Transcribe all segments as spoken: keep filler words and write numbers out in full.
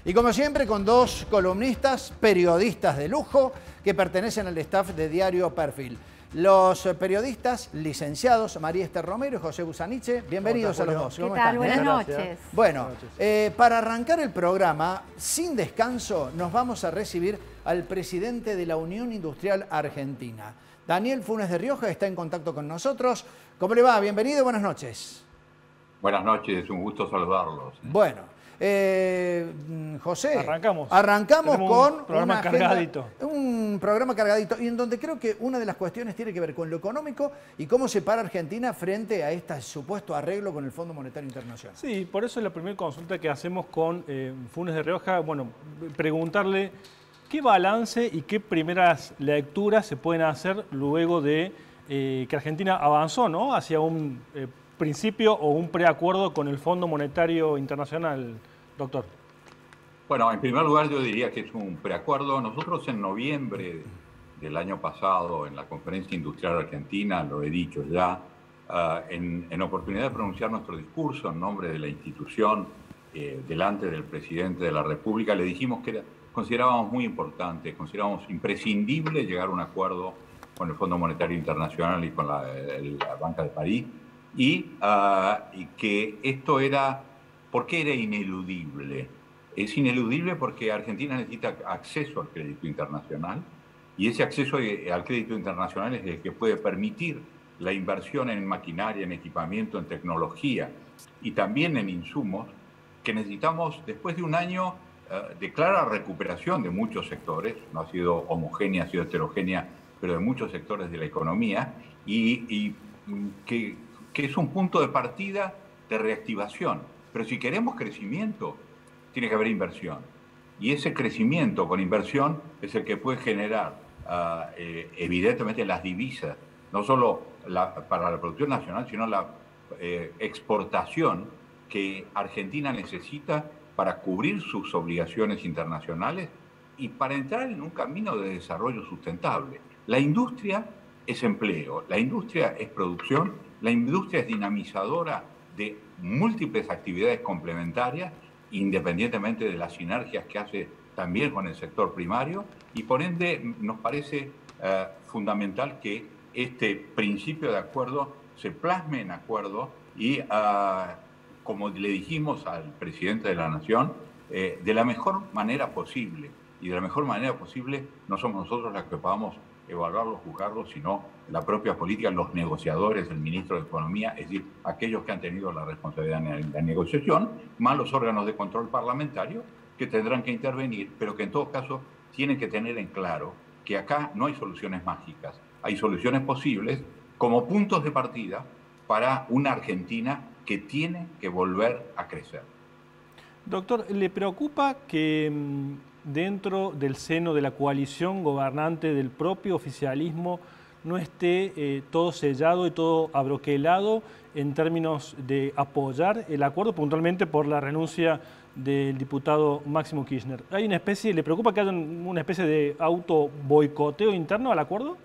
Y como siempre, con dos columnistas, periodistas de lujo, que pertenecen al staff de Diario Perfil. Los periodistas licenciados María Esther Romero y José Busaniche, bienvenidos a los dos. ¿Qué tal? Buenas noches. Bueno, eh, para arrancar el programa, sin descanso, nos vamos a recibir al presidente de la Unión Industrial Argentina. Daniel Funes de Rioja está en contacto con nosotros. ¿Cómo le va? Bienvenido, buenas noches. Buenas noches, es un gusto saludarlos. Bueno. Eh, José, arrancamos, arrancamos con un programa una agenda, cargadito. Un programa cargadito y en donde creo que una de las cuestiones tiene que ver con lo económico y cómo se para Argentina frente a este supuesto arreglo con el Fondo Monetario Internacional. Sí, por eso es la primera consulta que hacemos con eh, Funes de Rioja. Bueno, preguntarle qué balance y qué primeras lecturas se pueden hacer luego de eh, que Argentina avanzó, ¿no?, hacia un eh, principio o un preacuerdo con el Fondo Monetario Internacional, doctor. Bueno, en primer lugar yo diría que es un preacuerdo. Nosotros en noviembre del año pasado, en la Conferencia Industrial Argentina, lo he dicho ya, uh, en, en oportunidad de pronunciar nuestro discurso en nombre de la institución, eh, delante del presidente de la República, le dijimos que era, considerábamos muy importante, considerábamos imprescindible llegar a un acuerdo con el Fondo Monetario Internacional y con la, la Banca de París, Y, uh, y que esto era, ¿por qué era ineludible? Es ineludible porque Argentina necesita acceso al crédito internacional y ese acceso al crédito internacional es el que puede permitir la inversión en maquinaria, en equipamiento, en tecnología y también en insumos que necesitamos después de un año uh, de clara recuperación de muchos sectores. No ha sido homogénea, ha sido heterogénea, pero de muchos sectores de la economía y, y que... que es un punto de partida de reactivación. Pero si queremos crecimiento, tiene que haber inversión. Y ese crecimiento con inversión es el que puede generar, uh, eh, evidentemente, las divisas, no solo la, para la producción nacional, sino la eh, exportación que Argentina necesita para cubrir sus obligaciones internacionales y para entrar en un camino de desarrollo sustentable. La industria es empleo, la industria es producción. La industria es dinamizadora de múltiples actividades complementarias, independientemente de las sinergias que hace también con el sector primario, y por ende nos parece uh, fundamental que este principio de acuerdo se plasme en acuerdo y, uh, como le dijimos al presidente de la Nación, eh, de la mejor manera posible. Y de la mejor manera posible no somos nosotros los que podamos evaluarlo, juzgarlo, sino la propia política, los negociadores, el ministro de Economía, es decir, aquellos que han tenido la responsabilidad en la negociación, más los órganos de control parlamentario que tendrán que intervenir, pero que en todo caso tienen que tener en claro que acá no hay soluciones mágicas, hay soluciones posibles como puntos de partida para una Argentina que tiene que volver a crecer. Doctor, ¿le preocupa que dentro del seno de la coalición gobernante del propio oficialismo no esté eh, todo sellado y todo abroquelado en términos de apoyar el acuerdo, puntualmente por la renuncia del diputado Máximo Kirchner? ¿Hay una especie, le preocupa que haya una especie de auto boicoteo interno al acuerdo?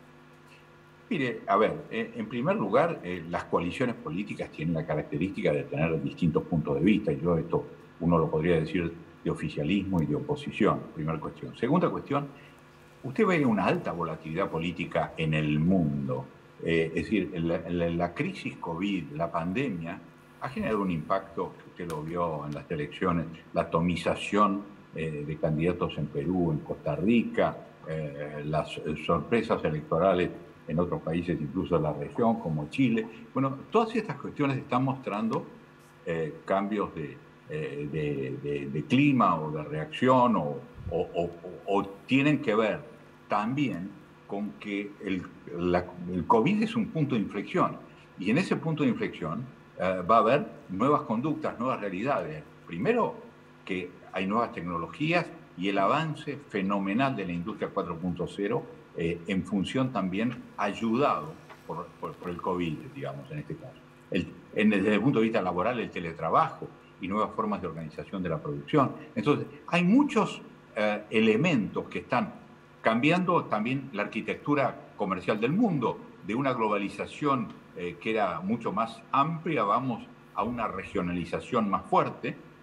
Mire, a ver, eh, en primer lugar, eh, las coaliciones políticas tienen la característica de tener distintos puntos de vista, y yo esto uno lo podría decir de oficialismo y de oposición, primera cuestión. Segunda cuestión, usted ve una alta volatilidad política en el mundo. Eh, es decir, la, la, la crisis COVID, la pandemia, ha generado un impacto, usted lo vio en las elecciones, la atomización eh, de candidatos en Perú, en Costa Rica, eh, las eh, sorpresas electorales en otros países, incluso de la región, como Chile. Bueno, todas estas cuestiones están mostrando eh, cambios de De, de, de clima o de reacción o, o, o, o tienen que ver también con que el, la, el COVID es un punto de inflexión y en ese punto de inflexión uh, va a haber nuevas conductas, nuevas realidades. Primero que hay nuevas tecnologías y el avance fenomenal de la industria cuatro punto cero eh, en función también ayudado por, por, por el COVID, digamos, en este caso. El, en, desde el punto de vista laboral, el teletrabajo y nuevas formas de organización de la producción. Entonces, hay muchos eh, elementos que están cambiando también la arquitectura comercial del mundo, de una globalización eh, que era mucho más amplia, vamos a una regionalización más fuerte,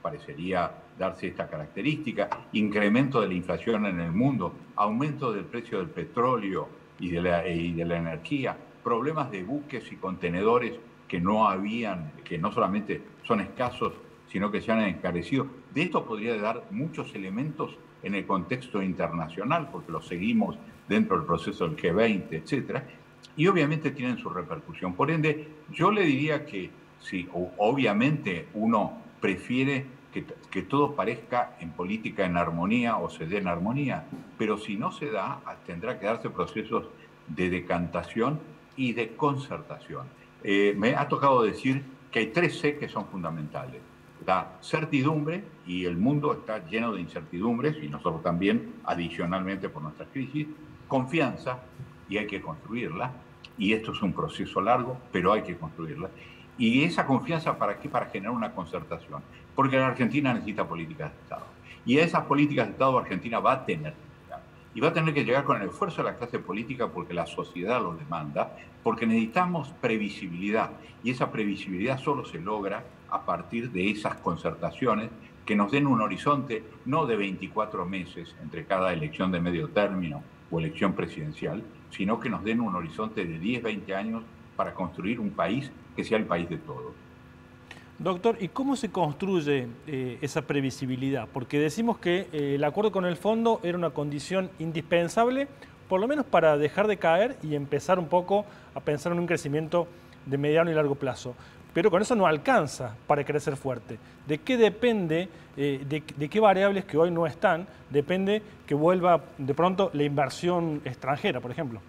parecería darse esta característica, incremento de la inflación en el mundo, aumento del precio del petróleo y de la, y de la energía, problemas de buques y contenedores que no habían, que no solamente son escasos, sino que se han encarecido. De esto podría dar muchos elementos en el contexto internacional, porque lo seguimos dentro del proceso del G veinte, etcétera, y obviamente tienen su repercusión. Por ende, yo le diría que sí, obviamente uno prefiere que, que todo parezca en política en armonía o se dé en armonía, pero si no se da, tendrá que darse procesos de decantación y de concertación. Eh, me ha tocado decir que hay tres C que son fundamentales. La certidumbre, y el mundo está lleno de incertidumbres, y nosotros también, adicionalmente por nuestra crisis. Confianza, y hay que construirla, y esto es un proceso largo, pero hay que construirla. Y esa confianza, ¿para qué? Para generar una concertación. Porque la Argentina necesita políticas de Estado. Y a esas políticas de Estado Argentina va a tener que llegar. Y va a tener que llegar con el esfuerzo de la clase política porque la sociedad lo demanda, porque necesitamos previsibilidad. Y esa previsibilidad solo se logra a partir de esas concertaciones que nos den un horizonte no de veinticuatro meses entre cada elección de medio término o elección presidencial, sino que nos den un horizonte de diez, veinte años para construir un país que sea el país de todos. Doctor, ¿y cómo se construye eh, esa previsibilidad? Porque decimos que eh, el acuerdo con el fondo era una condición indispensable, por lo menos para dejar de caer y empezar un poco a pensar en un crecimiento de mediano y largo plazo. Pero con eso no alcanza para crecer fuerte. ¿De qué depende, eh, de, de qué variables que hoy no están, depende que vuelva de pronto la inversión extranjera, por ejemplo?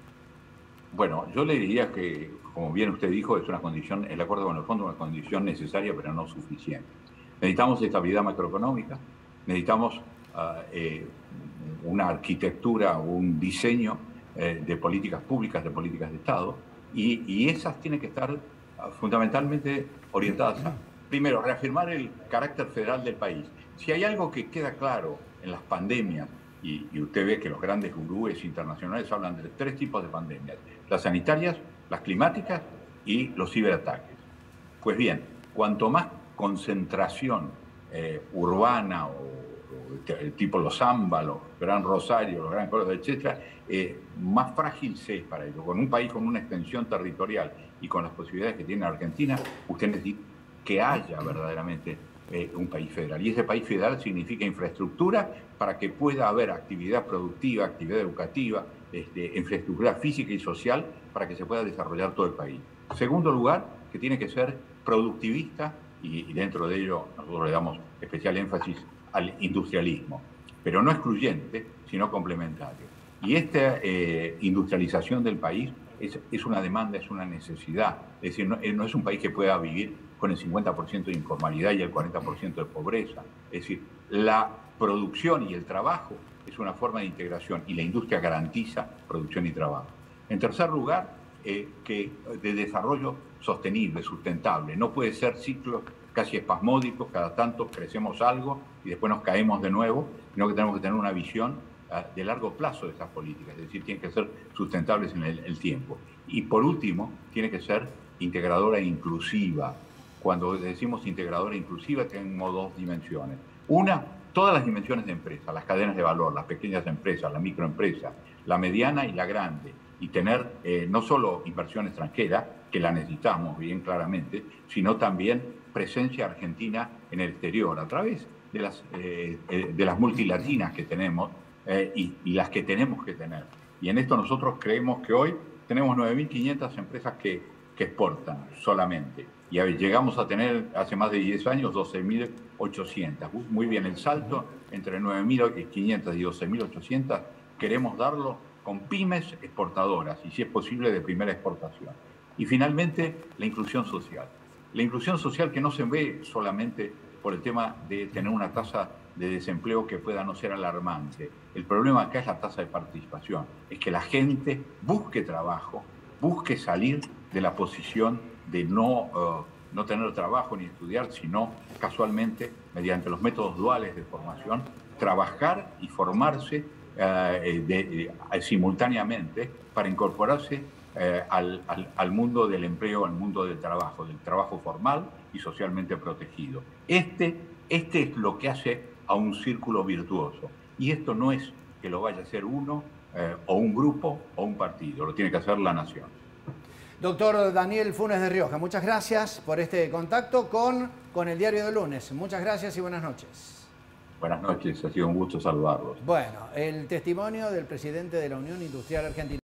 Bueno, yo le diría que, como bien usted dijo, es una condición, el acuerdo con el fondo es una condición necesaria, pero no suficiente. Necesitamos estabilidad macroeconómica, necesitamos uh, eh, una arquitectura, un diseño eh, de políticas públicas, de políticas de Estado, y, y esas tienen que estar fundamentalmente orientadas a, primero, reafirmar el carácter federal del país. Si hay algo que queda claro en las pandemias, y, y usted ve que los grandes gurúes internacionales hablan de tres tipos de pandemias: las sanitarias, las climáticas y los ciberataques. Pues bien, cuanto más concentración eh, urbana o, o el tipo los Zamba, los Gran Rosario, los Gran Córdoba, etcétera, eh, más frágil se es para ello. Con un país con una extensión territorial y con las posibilidades que tiene Argentina, usted necesita que haya verdaderamente eh, un país federal. Y ese país federal significa infraestructura para que pueda haber actividad productiva, actividad educativa, este, infraestructura física y social para que se pueda desarrollar todo el país. Segundo lugar, que tiene que ser productivista, y, y dentro de ello nosotros le damos especial énfasis al industrialismo, pero no excluyente, sino complementario. Y esta eh, industrialización del país es, es una demanda, es una necesidad. Es decir, no, no es un país que pueda vivir con el cincuenta por ciento de informalidad y el cuarenta por ciento de pobreza. Es decir, la producción y el trabajo es una forma de integración y la industria garantiza producción y trabajo. En tercer lugar, eh, que de desarrollo sostenible, sustentable. No puede ser ciclos casi espasmódicos, cada tanto crecemos algo y después nos caemos de nuevo, sino que tenemos que tener una visión de largo plazo de esas políticas, es decir, tienen que ser sustentables en el, el tiempo. Y por último, tiene que ser integradora e inclusiva. Cuando decimos integradora e inclusiva, tenemos dos dimensiones. Una, todas las dimensiones de empresa, las cadenas de valor, las pequeñas empresas, la microempresa, la mediana y la grande, y tener eh, no solo inversión extranjera, que la necesitamos bien claramente, sino también presencia argentina en el exterior, a través de las, eh, de las multilatinas que tenemos, Eh, y, y las que tenemos que tener. Y en esto nosotros creemos que hoy tenemos nueve mil quinientas empresas que, que exportan solamente. Y a ver, llegamos a tener hace más de diez años doce mil ochocientas. Muy bien, el salto entre nueve mil quinientas y doce mil ochocientas queremos darlo con pymes exportadoras y si es posible de primera exportación. Y finalmente la inclusión social. La inclusión social que no se ve solamente por el tema de tener una tasa de desempleo que pueda no ser alarmante. El problema acá es la tasa de participación, es que la gente busque trabajo, busque salir de la posición de no, uh, no tener trabajo ni estudiar, sino casualmente, mediante los métodos duales de formación, trabajar y formarse uh, de, de, de, simultáneamente para incorporarse uh, al, al, al mundo del empleo, al mundo del trabajo, del trabajo formal y socialmente protegido. Este Este es lo que hace a un círculo virtuoso. Y esto no es que lo vaya a hacer uno, eh, o un grupo, o un partido. Lo tiene que hacer la nación. Doctor Daniel Funes de Rioja, muchas gracias por este contacto con, con el Diario del Lunes. Muchas gracias y buenas noches. Buenas noches, ha sido un gusto saludarlos. Bueno, el testimonio del presidente de la Unión Industrial Argentina.